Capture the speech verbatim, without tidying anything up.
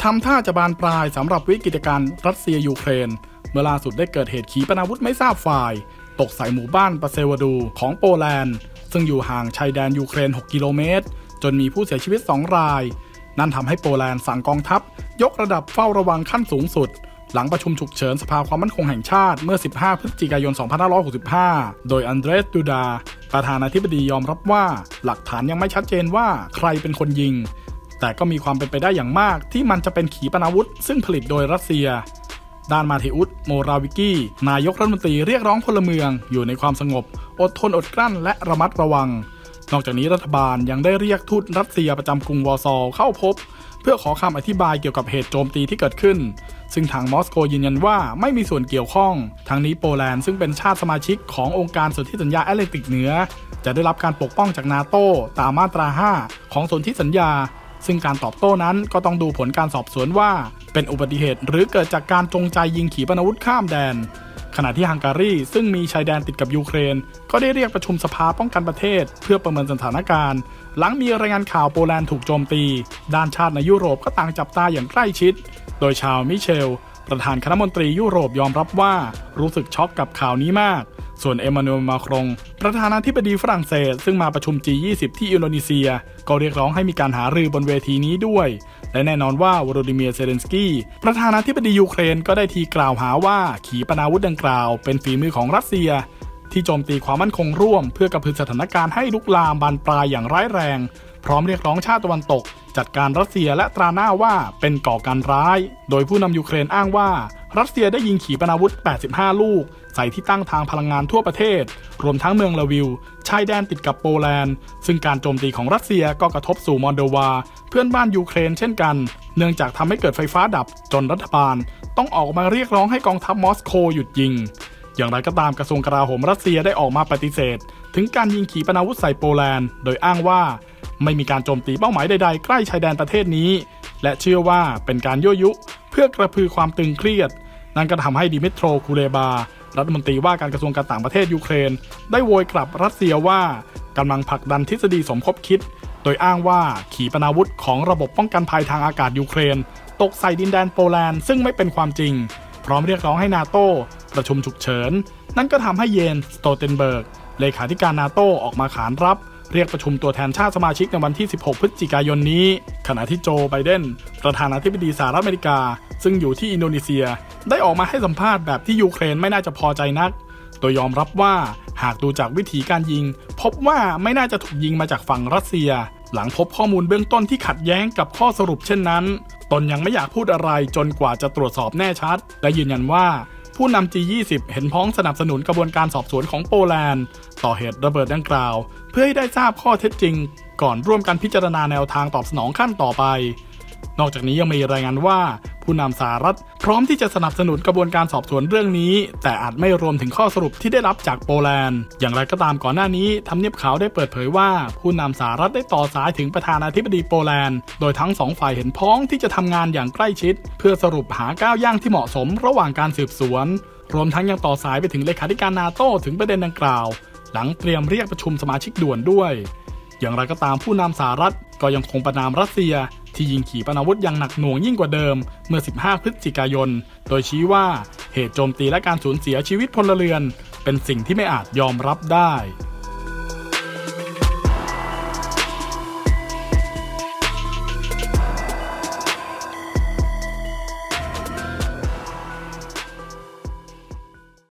ทำท่าจะบานปลายสำหรับวิกฤตการณ์รัสเซียยูเครนเมื่อล่าสุดได้เกิดเหตุขีปนาวุธไม่ทราบฝ่ายตกใส่หมู่บ้านปาเซวาดูของโปแลนด์ซึ่งอยู่ห่างชายแดนยูเครนหกกิโลเมตรจนมีผู้เสียชีวิตสองรายนั่นทำให้โปแลนด์สั่งกองทัพยกระดับเฝ้าระวังขั้นสูงสุดหลังประชุมฉุกเฉินสภาความมั่นคงแห่งชาติเมื่อสิบห้าพฤศจิกายนสองพันห้าร้อยหกสิบห้าโดยอันเดรสดูดาประธานาธิบดียอมรับว่าหลักฐานยังไม่ชัดเจนว่าใครเป็นคนยิงแต่ก็มีความเป็นไปได้อย่างมากที่มันจะเป็นขีปนาวุธซึ่งผลิตโดยรัสเซียด้านมาเทอุสโมราวิกี้นายกรัฐมนตรีเรียกร้องพลเมืองอยู่ในความสงบอดทนอดกลั้นและระมัดระวังนอกจากนี้รัฐบาลยังได้เรียกทูตรัสเซียประจำกรุงวอร์ซอลเข้าพบเพื่อขอคำอธิบายเกี่ยวกับเหตุโจมตีที่เกิดขึ้นซึ่งทางมอสโกยืนยันว่าไม่มีส่วนเกี่ยวข้องทั้งนี้โปแลนด์ซึ่งเป็นชาติสมาชิกขององค์การสนธิสัญญาแอตแลนติกเหนือจะได้รับการปกป้องจากนาโต้ตามมาตราห้าของสนธิสัญญาซึ่งการตอบโต้นั้นก็ต้องดูผลการสอบสวนว่าเป็นอุบัติเหตุหรือเกิดจากการจงใจยิงขีปนาวุธข้ามแดนขณะที่ฮังการีซึ่งมีชายแดนติดกับยูเครนก็ได้เรียกประชุมสภาป้องกันประเทศเพื่อประเมินสถานการณ์หลังมีรายงานข่าวโปแลนด์ถูกโจมตีด้านชาติในยุโรปก็ต่างจับตาอย่างใกล้ชิดโดยชาวมิเชลประธานคณะมนตรียุโรปยอมรับว่ารู้สึกช็อกกับข่าวนี้มากส่วนเอมานูเอล มาครงประธานาธิบดีฝรั่งเศสซึ่งมาประชุม จี ยี่สิบ ที่อินโดนีเซียก็เรียกร้องให้มีการหารือบนเวทีนี้ด้วยและแน่นอนว่าวโรดิเมียร์ เซเลนสกี้ประธานาธิบดียูเครนก็ได้ทีกล่าวหาว่าขีปนาวุธดังกล่าวเป็นฝีมือของรัสเซียที่โจมตีความมั่นคงร่วมเพื่อกระพือสถานการณ์ให้ลุกลามบานปลายอย่างร้ายแรงพร้อมเรียกร้องชาติตะวันตกจัดการรัสเซียและตราหน้าว่าเป็นก่อการร้ายโดยผู้นำยูเครนอ้างว่ารัสเซียได้ยิงขีปนาวุธแปดสิบห้าลูกใส่ที่ตั้งทางพลังงานทั่วประเทศรวมทั้งเมืองลาวิวชายแดนติดกับโปแลนด์ซึ่งการโจมตีของรัสเซียก็กระทบสู่มอลโดวาเพื่อนบ้านยูเครนเช่นกันเนื่องจากทำให้เกิดไฟฟ้าดับจนรัฐบาลต้องออกมาเรียกร้องให้กองทัพมอสโกหยุดยิงอย่างไรก็ตามกระทรวงกลาโหมรัสเซียได้ออกมาปฏิเสธถึงการยิงขีปนาวุธใส่โปแลนด์โดยอ้างว่าไม่มีการโจมตีเป้าหมายใดๆใกล้ชายแดนประเทศนี้และเชื่อว่าเป็นการยั่วยุเพื่อกระพือความตึงเครียดนั่นก็ทำให้ดิมิโตร คูเลบารัฐมนตรีว่าการกระทรวงการต่างประเทศยูเครนได้โวยกลับรัสเซียว่ากำลังผลักดันทฤษฎีสมคบคิดโดยอ้างว่าขีปนาวุธของระบบป้องกันภัยทางอากาศยูเครนตกใส่ดินแดนโปแลนด์ซึ่งไม่เป็นความจริงพร้อมเรียกร้องให้นาโต้ประชุมฉุกเฉินนั่นก็ทำให้เยน สโตเทนเบิร์กเลขาธิการนาโต้ออกมาขานรับเรียกประชุมตัวแทนชาติสมาชิกในวันที่สิบหกพฤศจิกายนนี้ขณะที่โจไบเดนประธานาธิบดีสหรัฐอเมริกาซึ่งอยู่ที่อินโดนีเซียได้ออกมาให้สัมภาษณ์แบบที่ยูเครนไม่น่าจะพอใจนักโดยยอมรับว่าหากดูจากวิธีการยิงพบว่าไม่น่าจะถูกยิงมาจากฝั่งรัสเซียหลังพบข้อมูลเบื้องต้นที่ขัดแย้งกับข้อสรุปเช่นนั้นตนยังไม่อยากพูดอะไรจนกว่าจะตรวจสอบแน่ชัดและยืนยันว่าผู้นำ จี ยี่สิบ เห็นพ้องสนับสนุนกระบวนการสอบสวนของโปแลนด์ต่อเหตุระเบิดดังกล่าวเพื่อให้ได้ทราบข้อเท็จจริงก่อนร่วมกันพิจารณาแนวทางตอบสนองขั้นต่อไปนอกจากนี้ยังมีรายงานว่าผู้นำสหรัฐพร้อมที่จะสนับสนุนกระบวนการสอบสวนเรื่องนี้แต่อาจไม่รวมถึงข้อสรุปที่ได้รับจากโปแลนด์อย่างไรก็ตามก่อนหน้านี้ทำเนียบขาวได้เปิดเผยว่าผู้นำสหรัฐได้ต่อสายถึงประธานาธิบดีโปแลนด์โดยทั้งสองฝ่ายเห็นพ้องที่จะทำงานอย่างใกล้ชิดเพื่อสรุปหาก้าวย่างที่เหมาะสมระหว่างการสืบสวนรวมทั้งยังต่อสายไปถึงเลขาธิการนาโต้ถึงประเด็นดังกล่าวหลังเตรียมเรียกประชุมสมาชิกด่วนด้วยอย่างไรก็ตามผู้นำสหรัฐก็ยังคงประณามรัสเซียที่ยิงขีปนาวุธอย่างหนักหน่วงยิ่งกว่าเดิมเมื่อสิบห้าพฤศจิกายนโดยชี้ว่าเหตุโจมตีและการสูญเสียชีวิตพลเรือนเป็นสิ่งที่ไม่อาจยอมรับได้